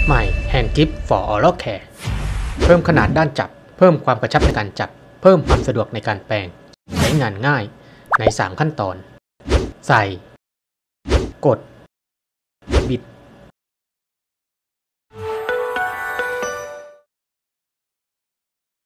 ใหม่ Hand Grip for Oral Care เพิ่มขนาดด้านจับเพิ่มความกระชับในการจับเพิ่มความสะดวกในการแปรงใช้งานง่ายใน3ขั้นตอนใส่กด